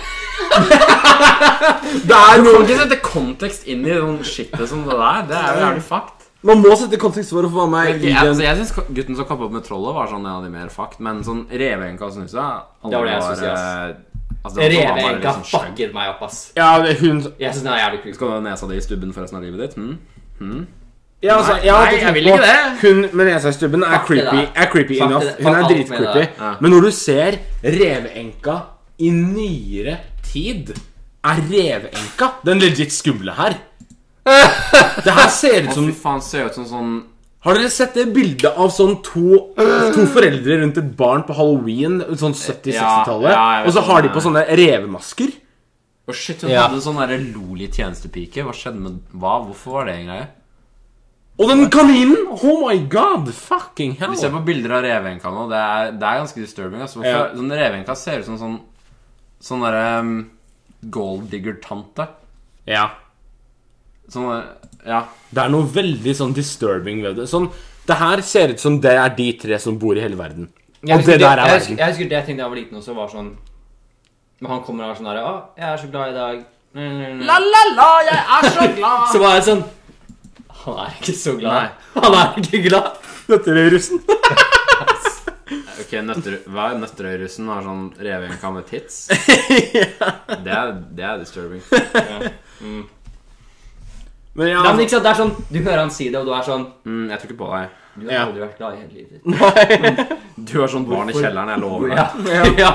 Det er noe... Du kan ikke sette kontekst inn i sånn shitet som det der. Det er jo jævlig fakt. Man må sette kontekst for å få meg jeg, altså, jeg synes gutten som kappet opp med trollet var sånn en av de mer fakt. Men sånn reveenka synes jeg det var det jeg synes jeg altså, reveenka fucket meg opp, ass. Ja, det, hun... Jeg synes den er jævlig creepy. Skal du ha nesa di i stubben for resten av livet ditt? Hmm? Hmm? Ja, altså, nei, jeg, nei, jeg vil ikke det. Hun med nesa i stubben er creepy, er creepy enough. Hun er dritcreepy. Ja. Men når du ser reveenka i nyere tid, er reveenka den legit skumle her. Det her ser ut som... Å, fy faen, ser ut som sånn... Har dere sett det bildet av sånn to, to foreldre rundt et barn på Halloween, sånn sytti-seksti-tallet, ja, ja, og så har de på sånne revemasker? Å shit, hun ja. hadde sånn der loli tjenestepike. Hva skjedde med... Hva? Hvorfor var det en greie? Og den kaninen! Oh my god, fucking hell. Vi ser på bilder av reveenka nå. Det er, det er ganske disturbing, altså. Ja. Sånn reveenka ser ut som sånn sånn der um, gold digger-tante. Ja. Sånn, ja. Det er noe veldig sånn disturbing ved det. Sånn, det her ser ut som det er de tre som bor i hele verden. Jeg og det der er verden. Jeg husker det jeg tenkte da jeg var liten også, var sånn... Men han kommer og er sånn der, å, jeg er så glad i dag. La la la, jeg er så glad. Så var jeg sånn... Han er ikke så glad. Nei. Han er ikke glad. Nøtterøy-russen. Ok, nøtter, hva er Nøtterøy-russen? Har sånn reveenka med tits? Ja. det, er, det er disturbing. Ja. Mm. Men ja, Nei, men ikke sant, det er sånn, du hører han si det, og du er sånn mm, jeg tror ikke på deg. Du har ja. aldri vært glad i hele livet ditt. Du har sånn barn i kjelleren, jeg lover deg. Ja, ja.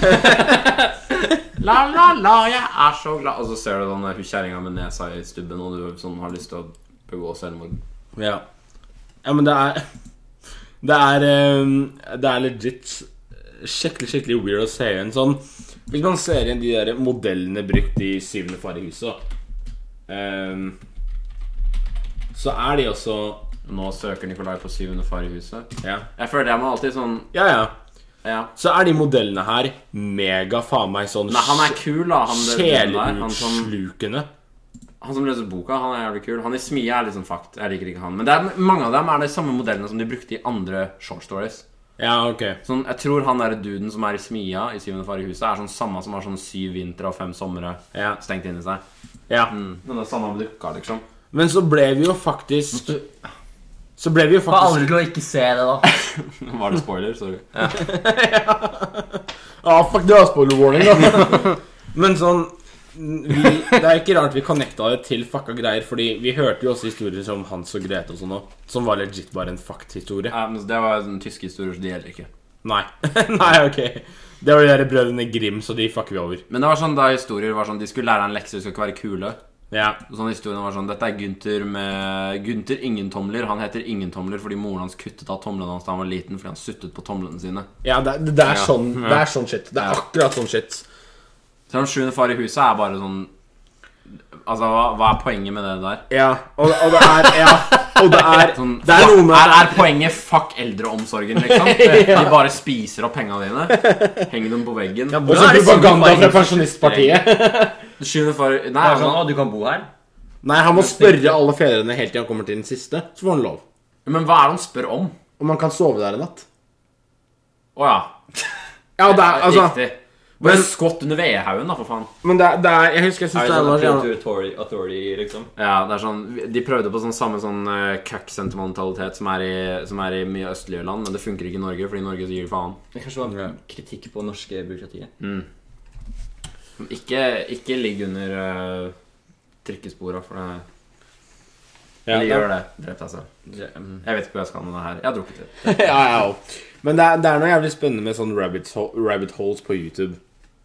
La la la, jeg er så glad. Og så ser du sånn hun kjæringa med nesa i stubben, og du sånn, har lyst til å begå selvmord. Ja. Ja, men det er Det er um, Det er legit skikkelig, skikkelig weird å se igjen sånn. Hvis man ser igjen de der modellene brukt i syvende far i huset, um, så er de også... Nå søker Nikolai på syvende far i huset. Ja. Jeg føler det må alltid sånn... Ja, ja. Ja. Så er de modellene her mega faen meg sånn... Nei, han er kul da. Sjelutslukende. Han som løser boka, han er jævlig kul. Han i smia er litt sånn fakt. Jeg liker ikke han. Men det er, mange av dem er de samme modellene som de brukte i andre short stories. Ja, ok. Sånn, jeg tror han der duden som er i smia i syvende far i huset er sånn samme som har sånn syv vinter og fem somre ja. stengt inn i seg. Ja. Mm. Men det er samme med dukka, liksom. Men så ble vi jo faktisk... Så ble vi jo faktisk... Hva aldri til å ikke se det da? Var det spoiler? Sorry. Ja. Ah, fuck, det var spoiler warning da. Men sånn... Vi, det er ikke rart vi connecta det til fucka greier, fordi vi hørte jo også historier som Hans og Grete og sånn også, som var legit bare en fakt-historie. Ja, men det var en tysk historie, så det gjelder ikke. Nei. Nei, ok. Det var de der brødrene Grimm, så de fucker vi over. Men det var sånn da historier var sånn, de skulle lære en lekse, de skulle ikke være kule. Ja. Sånn historien var sånn, dette er Gunther med Gunther ingen tomler. Han heter ingen tomler fordi moren hans kuttet av tomlene hans da han var liten, fordi han suttet på tomlene sine. Ja, det, det, er, ja. Sånn, det er sånn shit. Det er akkurat sånn shit. Så den sjuende far i huset er bare sånn, altså, hva, hva er poenget med det der? Ja, og, og det er, ja, og det er, sånn, det er noe med er, er poenget fuck eldreomsorgen, liksom? ja. De bare spiser opp pengene dine, henger dem på veggen. Ja, og så propaganda fra pensjonistpartiet. Sjuende far, nei, det er sånn, å, du kan bo her. Nei, han må spørre alle fedrene helt til han kommer til den siste. Så får han lov. Men hva er det han spør om? Om han kan sove der en natt. Åja. Ja, det er, altså riktig. Bare skott under vedhaugen da, for faen. Men det, det er, jeg husker jeg synes er det, det sånn var appeal to authority, authority, liksom? Ja, det er sånn, de prøvde på sånn samme sånn uh, kakk-sentimentalitet som, er i, som er i mye østlige land. Men det funker ikke i Norge, fordi Norge gir faen. Det kanskje var kritikk på norske byråkratiet. Mm. Ikke, ikke ligg under uh, trikkesporet, for det ja, de gjør det. Drept deg selv. Jeg vet ikke hva jeg skal med det her. Jeg har drukket det. ja, ja. Men det er, det er noe jævlig spennende med sånn rabbit, rabbit holes på YouTube.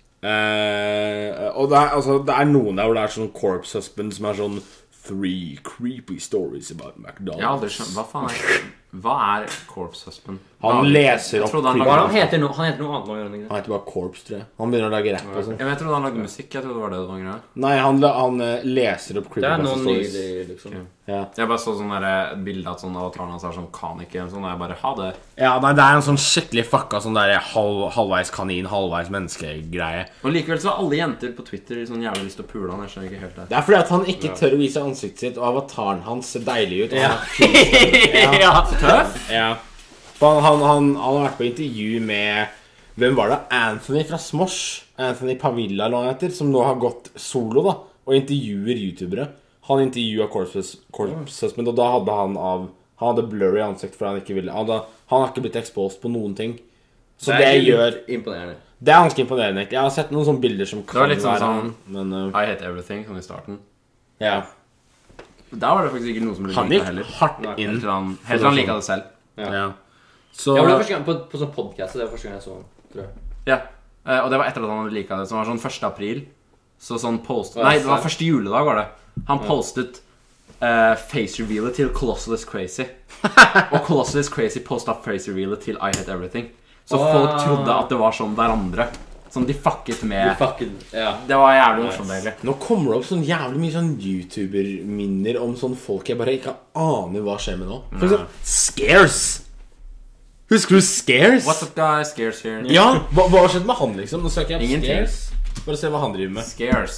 Uh, og det er, altså, det er noen der hvor det er sånn corpse husband som er sånn three creepy stories about McDonald's. Jeg har aldri skjønt. Hva faen er Hva er corpse husband? Han leser opp han, han, heter no, han heter noe annet. Han heter bare corpse, tror jeg. Han begynner å lage rapp og sånn. Jeg trodde han lagde musikk. Jeg trodde det var det det var greia. Nei, han, han leser opp creepy stories. Det er noen stories. nye, liksom. Okay. Ja. Jeg bare så sånn der, et bilde at sånn avataren hans er sånn kanik sånn, og jeg bare, ha det. Ja, nei, det er en sånn skikkelig fucka sånn der halv, halvveis kanin, halvveis menneskegreie. Og likevel så har alle jenter på Twitter sånn jævlig lyst til å pule han. Jeg skjønner ikke helt det. Det er fordi at han ikke tør å vise ansiktet sitt, og avataren hans ser deilig ut. Ja. ja. ja. Så tøff? Ja. Han, han, han, han har vært på intervju med hvem var det? Anthony fra Smosh. Anthony Pavilla eller hva han heter, som nå har gått solo da og intervjuer youtubere. Han intervjuet Corpse Husband, og da hadde han av han hadde blurry ansikt for han ikke ville han, hadde, han har ikke blitt exposed på noen ting. Så det, det gjør imponerende. Det er ganske imponerende egentlig. Jeg har sett noen sånne bilder som kan være sånn, han, men, uh, I hate everything, sånn i starten. Ja. Der var det faktisk ikke noe som ble han gikk hardt inn. Helt til han, helt til han liket det selv. Ja, ja. Så ja, det var første gang på, på sånn podcast. Det var første gang jeg så han, tror jeg. Ja, uh, og det var etter at han hadde liket det. Så det var sånn første april. Så sånn post Nei, det var første juledag var det. Han postet uh, face revealet til Colossal is Crazy. Og Colossal is Crazy postet face revealet til I Hate Everything. Så oh. folk trodde at det var sånn hverandre. Sånn de fucket med de fucket, ja. Det var jævlig morsomt egentlig. Nå kommer det opp sånn jævlig mye sånn YouTuber-minner om sånn folk jeg bare ikke aner hva skjer med nå. For eksempel Scares. Husker du Scares? What's up guys, Scares here. Ja, hva, hva har skjedd med han liksom? Nå søker jeg opp Ingenting. Scares. Bare se hva han driver med. Scares.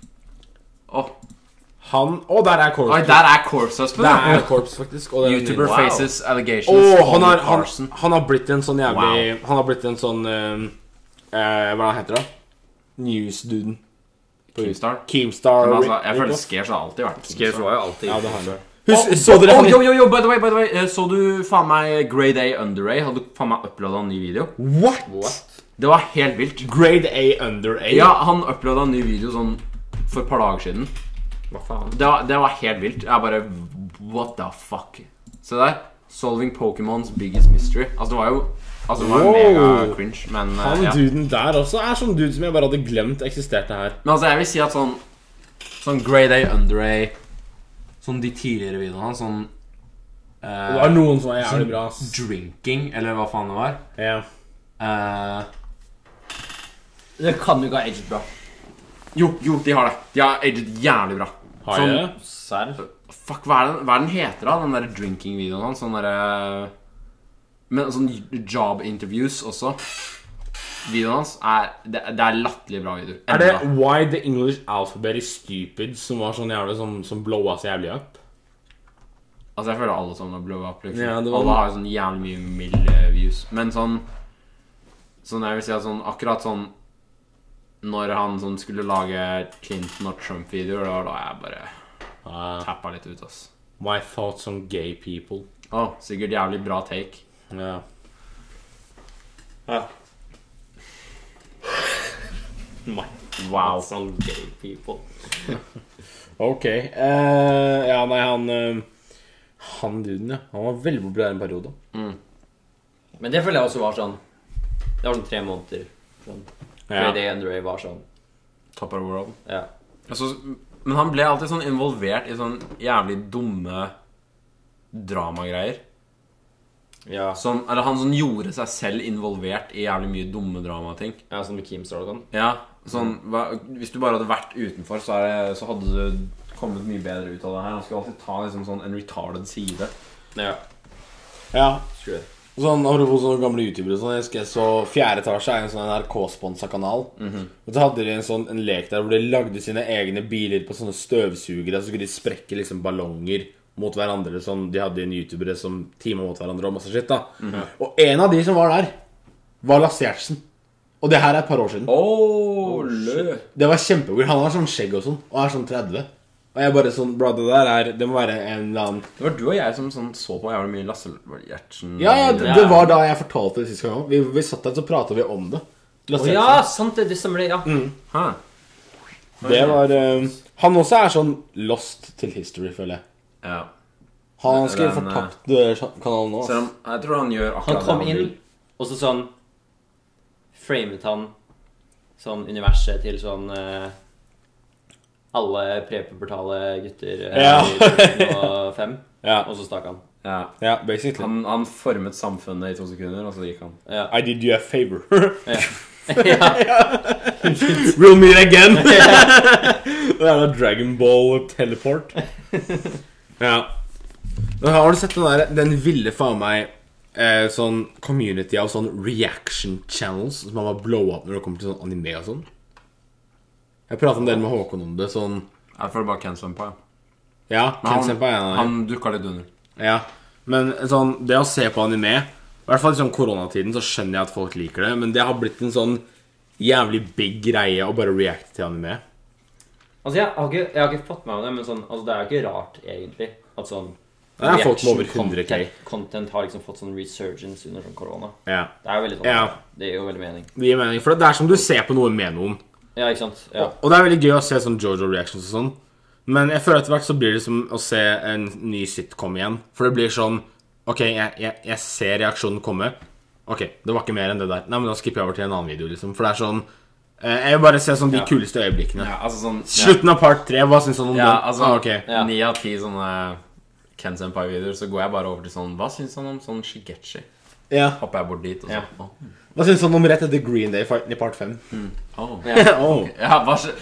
Åh oh. Han, å der er Corpse. Oi, der er Corpse Husband. Der er Corpse faktisk. Og YouTuber wow. faces allegations. Åh, han har, han, han har blitt en sånn jævlig wow. Han har blitt en sånn uh, uh, hva heter det? News-duden. Keemstar. Keemstar. Men altså, jeg føler Scares har alltid vært Scares var jo alltid. Ja, det har det. Husk, oh, så dere oh, jo, jo, jo, by the way, by the way Så du faen meg Grade A Under A? Hadde du faen meg uploadet en ny video? What? What? Det var helt vilt. Grade A Under A? Ja, han uploadet en ny video sånn for et par dager siden. Hva faen? Det var, det var helt vilt. Jeg bare, what the fuck? Se der, Solving Pokémons Biggest Mystery. Altså det var jo Altså det var jo wow. mega cringe, men uh, han ja. duden der også er sånn dude som jeg bare hadde glemt eksisterte her. Men altså jeg vil si at sånn Sånn Grade A Under A, sånn de tidligere videoene sånn uh, det var noen som var jævlig bra, ass. Drinking, eller hva faen det var. Ja. uh, Det kan jo ikke ha aged bra. Jo, jo, de har det. De har aged jævlig bra. Har sånn, det? Serr? Fuck, hva er den, hva er den heter da? Den der drinking-videoen sånn der men sånn job interviews også. Videoen hans er det, det er latterlig bra videoer. Er det Why the English Alphabet is Stupid som var sånn jævlig som, som blowa så jævlig opp? Altså jeg føler alle sånn har blow up liksom. Ja, var... Alle har sånn jævlig mye mild views. Men sånn Sånn jeg vil si at sånn akkurat sånn når han sånn skulle lage Clinton og Trump-videoer, da var da jeg bare ah. tappa litt ut, ass. My thoughts on gay people. Åh, oh, sikkert jævlig bra take. Ja. Ja. My wow, on gay people. Ok. Uh, ja, nei, han uh, han duden, ja. Han var veldig populær en periode. Mm. Men det føler jeg også var sånn Det var sånn tre måneder sånn. Ja. Det Andre var sånn Top of the world. Ja. Altså, men han ble alltid sånn involvert i sånn jævlig dumme dramagreier. Ja. Sånn, eller han sånn gjorde seg selv involvert i jævlig mye dumme dramating. Ja, sånn med Keemstar og sånn. Ja, sånn, hva, hvis du bare hadde vært utenfor, så, er det, så hadde du kommet mye bedre ut av det her. Han skulle alltid ta liksom sånn en retarded side. Ja. Ja. Sure. Sånn, apropos sånne gamle youtubere sånn, jeg skal, så fjerde etasje er en sånn N R K-sponset kanal. Mhm. Og så hadde de en sånn en lek der hvor de lagde sine egne biler på sånne støvsugere. Så skulle de sprekke liksom ballonger mot hverandre. Sånn, de hadde en youtubere som teamet mot hverandre og masse shit da. Mhm. Og en av de som var der var Lasse Gjertsen. Og det her er et par år siden. Åh, lø. Det var kjempegod. Han har sånn skjegg og sånn, og er sånn tretti. Og jeg bare sånn, bro, det der er, det må være en eller annen. Det var du og jeg som sånn, så på jævlig mye Lasse Gjertsen. Ja, ja, det, det var da jeg fortalte det siste gang. Vi, vi satt der, så pratet vi om det. Å ja, sant det, det stemmer det, ja. Mm. Hæ? Det var uh, han også er sånn lost til history, føler jeg. Ja. Han skulle Den, fortapt uh, kanalen nå. Selv om, jeg tror han gjør akkurat Han kom det inn, vil. og så sånn framet han sånn universet til sånn uh, alle prepubertale gutter uh, Ja. og fem, Ja. og så stakk han. Ja. Ja, basically. Han, han formet samfunnet i to sekunder, og så gikk han. Ja. I did you a favor. Ja. Ja. We'll meet again. Det er da Dragon Ball teleport. Ja. Men har du sett den der, den ville faen meg eh, sånn community av sånn reaction channels som man var blow up når det kommer til sånn anime og sånn. Jeg pratet en del med Håkon om det, sånn. Jeg føler bare Ken Senpai. Ja, Ken Han, Senpai er en av dem. han dukket litt under. Ja, men sånn, det å se på anime, i hvert fall i sånn koronatiden, så skjønner jeg at folk liker det, men det har blitt en sånn jævlig big greie å bare reacte til anime. Altså, jeg har, ikke, jeg har ikke fått med meg det, men sånn, altså, det er jo ikke rart, egentlig, at sånn Det er folk med over hundre K. content, content har liksom fått sånn resurgence under sånn korona. Ja. Det er jo veldig sånn, Ja. det gir jo veldig mening. Det gir mening, for det er som du ser på noe med noen. Ja, ikke sant? Ja. Og, og det er veldig gøy å se sånn Jojo reactions og sånn. Men jeg føler etter hvert så blir det som å se en ny sitcom igjen. For det blir sånn, ok, jeg, jeg, jeg ser reaksjonen komme. Ok, det var ikke mer enn det der. Nei, men da skipper jeg over til en annen video, liksom. For det er sånn, eh, jeg vil bare se sånn de Ja. kuleste øyeblikkene. Ja, altså sånn... Slutten av part tre, hva synes han om Ja, den? altså, Ah, ok. Ja. ni av ti sånne Ken Senpai-videoer, så går jeg bare over til sånn, hva synes han om sånn Shigechi? Ja. Hopper jeg bort dit, og så... Ja. Åh. Hva synes han om rett etter Green Day-fighten i part fem? Åh. Ja. Oh. Ja, hva sy-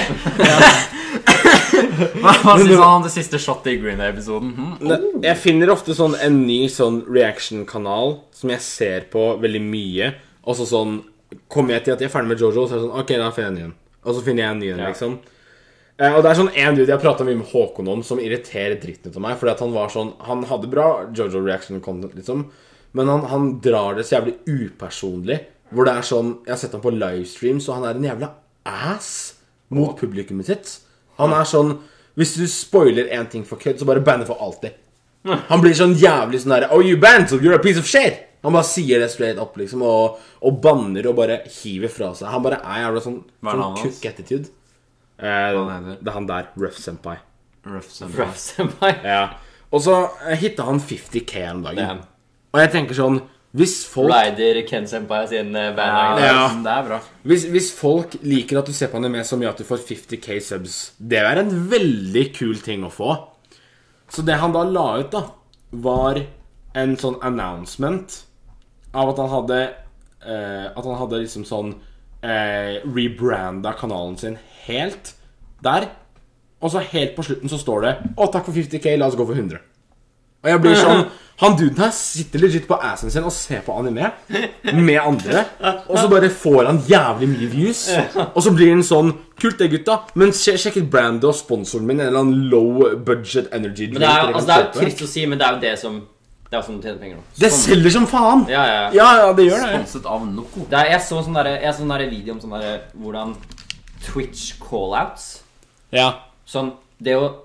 Hva, hva synes han om det siste shotet i Green Day-episoden? Hm? Ne- Jeg finner ofte sånn en ny sånn reaction-kanal som jeg ser på veldig mye. Og så sånn, kommer jeg til at jeg er ferdig med Jojo, så er det sånn, ok, da finner jeg en ny en. Og så finner jeg en ny en, Ja. liksom. Eh, og det er sånn en dude jeg pratet mye med Håkon om som irriterer dritten ut av meg. Fordi at han var sånn, han hadde bra Jojo reaction-content, liksom. Men han, han drar det så jævlig upersonlig. Hvor det er sånn, jeg har sett han på livestream, så han er en jævla ass mot publikummet sitt. Han er sånn, hvis du spoiler en ting for kødd, så bare banner for alltid. Han blir sånn jævlig sånn der, oh you banned, so you're a piece of shit. Han bare sier det straight up, liksom, og, og banner og bare hiver fra seg. Han bare er jævla sånn, Hva er sånn navnet hans? cook attitude. Eh, Hva heter det? det er han der, Rough Senpai. Rough Senpai. Rough Senpai. Ja. Og så eh, hittet han fifty K om dagen. Damn. Og jeg tenker sånn, hvis folk... Rider Ken Senpai sin uh, Ja, band. det er, Ja. det er bra. Hvis, hvis folk liker at du ser på anime så mye at du får fifty K subs, det er en veldig kul ting å få. Så det han da la ut da, var en sånn announcement av at han hadde, eh, at han hadde liksom sånn eh, rebrandet kanalen sin helt der. Og så helt på slutten så står det, å takk for fifty K, la oss gå for hundre. Og jeg blir sånn, han duden her sitter legit på assen sin og ser på anime med andre, og så bare får han jævlig mye views, og så blir han sånn, kult det gutta, men sjek, sjekk ut brandet og sponsoren min, en eller annen low budget energy drink. Men det er, dere altså, kan det er jo kjøpe. trist å si, men det er jo det som Det er jo sånn du tjener penger nå. Det selger som faen! Ja, ja, ja. Ja, ja, det gjør det. Sponset av Noko. Det er, jeg så sånn der, jeg så sånn der video om sånn der, hvordan Twitch callouts. Ja, Sånn, det å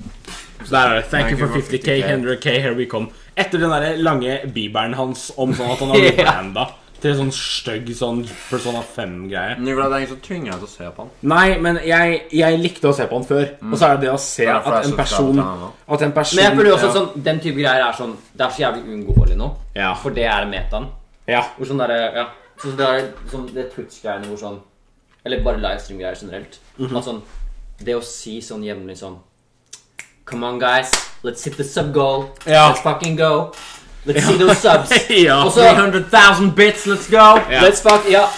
der er det. Thank you for fifty K, one hundred K, here we come. Etter den der lange bibelen hans om sånn at han har blitt branda til en sånn stygg sånn Persona fem-greie. Men det er ingen som tvinger deg til å se på han. Nei, men jeg, jeg likte å se på han før. Og så er det det å se Det er derfor at jeg en synes person det er bra. At en person Men jeg føler også ja. sånn, den type greier er sånn, det er så jævlig uunngåelig nå. Ja. For det er metaen. Ja. Hvor sånn der, ja. Så det er sånn, det Twitch-greiene hvor sånn, eller bare livestream-greier generelt, mm-hmm. at sånn, det å si sånn jevnlig sånn, come on guys, let's hit the sub goal, ja. Let's fucking go, let's ja. See those subs, ja. Og så, three hundred thousand bits, let's go, ja. Let's fuck, ja,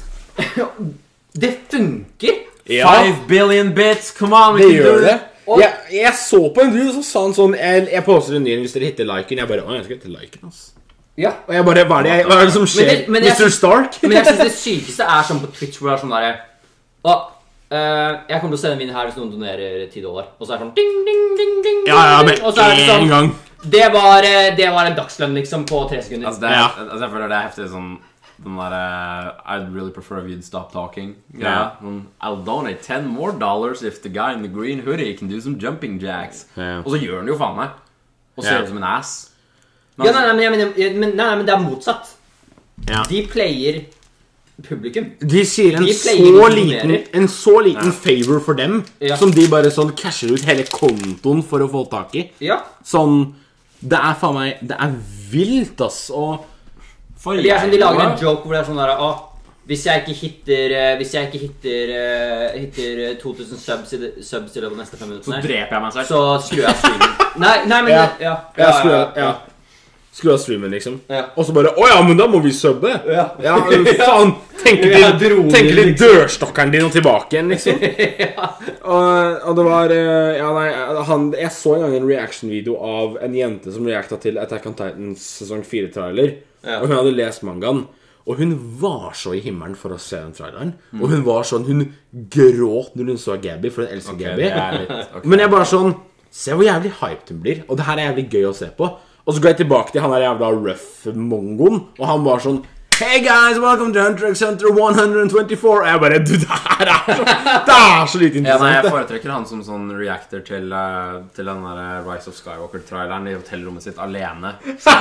det funker, ja. five billion bits, come on, we det can gjør do det. it. Jeg, jeg så på en video, så sa han sånn, jeg, jeg poster en ny hvis dere hitter liken, jeg bare, å, jeg skal hitte liken, ass. Ja. Og jeg bare, hva er det, hva er det som skjer? Men det, men mister Stark? Men jeg synes det sykeste er sånn på Twitch, hvor det er sånn der, å, uh, jeg kommer til å sende min her hvis noen donerer ti dollar, og så er det sånn, ding, ding, ding, ding, ja, ja, men og så er det sånn, en gang. Det var, det var en dagslønn liksom på tre sekunder. Altså, det er, ja. altså jeg føler det er heftig sånn, den der, uh, I'd really prefer if you'd stop talking. Yeah. Yeah. I'll donate ten more dollars if the guy in the green hoodie can do some jumping jacks. Yeah. Og så gjør han jo faen meg. Og ser ut som en ass. Men, ja, nei, nei, men, men, men, nei, men det er motsatt. Ja. De player publikum. De sier en, de så, liten, en så liten ja. favor for dem, ja. Som de bare sånn casher ut hele kontoen for å få tak i. Ja. Sånn, det er faen meg, det er vilt, ass, og... For de, er sånn, de lager en joke hvor det er sånn der, å, hvis jeg ikke hitter, hvis jeg ikke hitter, uh, hitter to tusen subs i det, subs i det på neste fem minutter, så dreper jeg meg selv. Så skrur jeg streamen. Nei, nei, men ja. Ja, ja, ja, skru, ja. Skru av streamen, liksom. Ja. Og så bare, åja, men da må vi subbe. Ja, ja faen, tenker litt, tenker litt dørstokkeren din og tilbake igjen, liksom. Ja. Og, og det var, ja, nei, han, jeg så en gang en reaction-video av en jente som reakta til Attack on Titans sesong fire-trailer. Ja. Og hun hadde lest mangaen. Og hun var så i himmelen for å se den traileren. Mm. Og hun var sånn, hun gråt når hun så Gabby, for hun elsker okay, Gabby. Litt, okay. Men jeg bare sånn, se hvor jævlig hyped hun blir. Og det her er jævlig gøy å se på. Og så går jeg tilbake til han der jævla rough mongoen. Og han var sånn, hey guys, welcome to Hunter x Hunter one twenty-four. Og jeg bare, du, det her er så, det er så litt interessant. Ja, nei, jeg foretrekker han som sånn reactor til, uh, til den der Rise of Skywalker-traileren i hotellrommet sitt alene. Så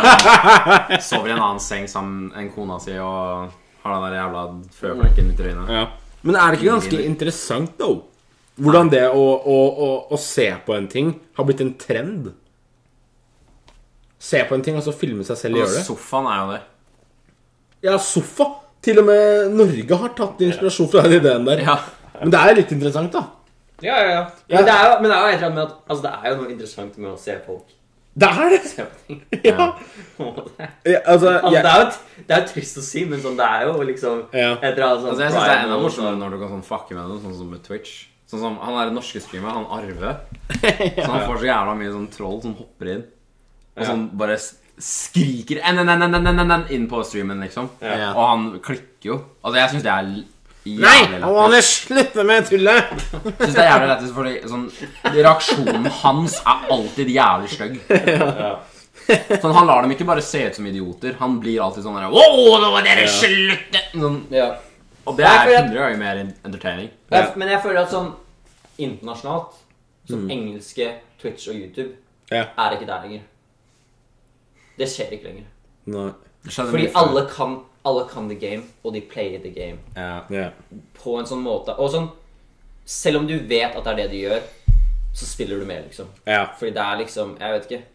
han sover i en annen seng sammen en kona si og har den der jævla føflekken i trynet. Ja. Men er det ikke ganske interessant, da? Hvordan det å, å, å, å se på en ting har blitt en trend? Se på en ting og så filme seg selv og gjøre det. Sofaen er jo det. Ja, sofa. Til og med Norge har tatt inspirasjon fra den ideen der. Ja. Men det er litt interessant, da. Ja, ja, ja. Men det er jo, men det er jo et eller annet med at altså, det er jo noe interessant med å se folk. Det er det. Se på ting. Ja. Ja, altså, altså, det er jo det er jo trist å si, men sånn, det er jo liksom ja. Et eller annet sånn altså, jeg synes det er enda morsommere når du kan sånn fucke med det, sånn som med Twitch. Sånn som han er den norske streamer, han Arve. Så han får så jævla mye sånn troll som hopper inn. Og sånn bare skriker inn på streamen, liksom. Ja. Og han klikker jo. Altså, jeg synes det er jævlig lett. Nei, han er slutt med tullet. Jeg synes det er jævlig lett, fordi sånn, reaksjonen hans er alltid jævlig stygg. Ja. Sånn, han lar dem ikke bare se ut som idioter. Han blir alltid sånn der, wow, nå var dere slutt. Sånn, ja. Og det er hundre ganger mer entertaining. Ja. Men jeg føler at sånn internasjonalt, som mm. engelske Twitch og YouTube, ja. Er ikke der lenger. Det skjer ikke lenger. Nei. Fordi alle kan, alle kan the game, og de player the game. Ja. Yeah. På en sånn måte. Og sånn, selv om du vet at det er det de gjør, så spiller du med, liksom. Ja. Fordi det er liksom, jeg vet ikke.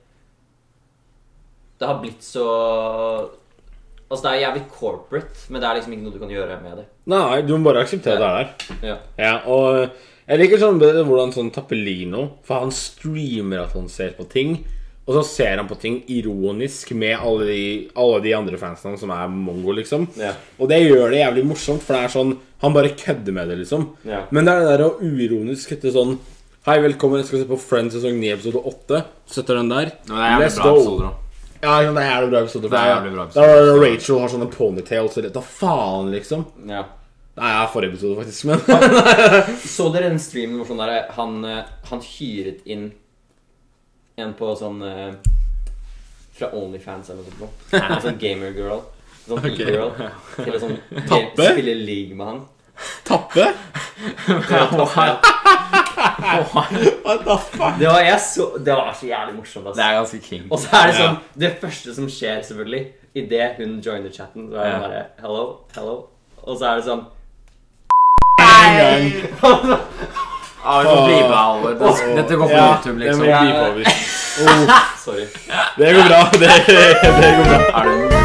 Det har blitt så... Altså, det er jævlig corporate, men det er liksom ikke noe du kan gjøre med det. Nei, du må bare akseptere det der. Ja. Ja, og jeg liker sånn hvordan sånn Tappelino, for han streamer at han ser på ting, og så ser han på ting ironisk med alle de, alle de andre fansene som er mongo, liksom. Ja. Og det gjør det jævlig morsomt, for det er sånn, han bare kødder med det, liksom. Ja. Men det er det der å uironisk etter sånn, hei, velkommen, jeg skal se på Friends sesong ni episode åtte. Setter den der. No, det er jævlig bra episode, da. Ja, det er jævlig bra episode. Det er jævlig bra episode. Der Rachel har sånne ponytail, så det tar faen, liksom. Ja. Nei, jeg er forrige episode, faktisk, men... Så dere den streamen hvor sånn der, han, han hyret inn en på sånn uh, fra OnlyFans eller noe sånt. En sånn gamer girl. Sånn okay. E-girl. Til å sånn Tappe? Spille league med han. Tappe? What the fuck? Det var, jeg så, det var så jævlig morsomt, altså. Det er ganske king. Og så er det sånn, det første som skjer selvfølgelig, i det hun joiner chatten, så er det bare, hello, hello. Og så er det sånn, nei! Ja, vi får blipe Halvor. Dette går på ja, YouTube, liksom. Det må blipe over. Oh. Sorry. Det går bra. Det, det går bra. Er det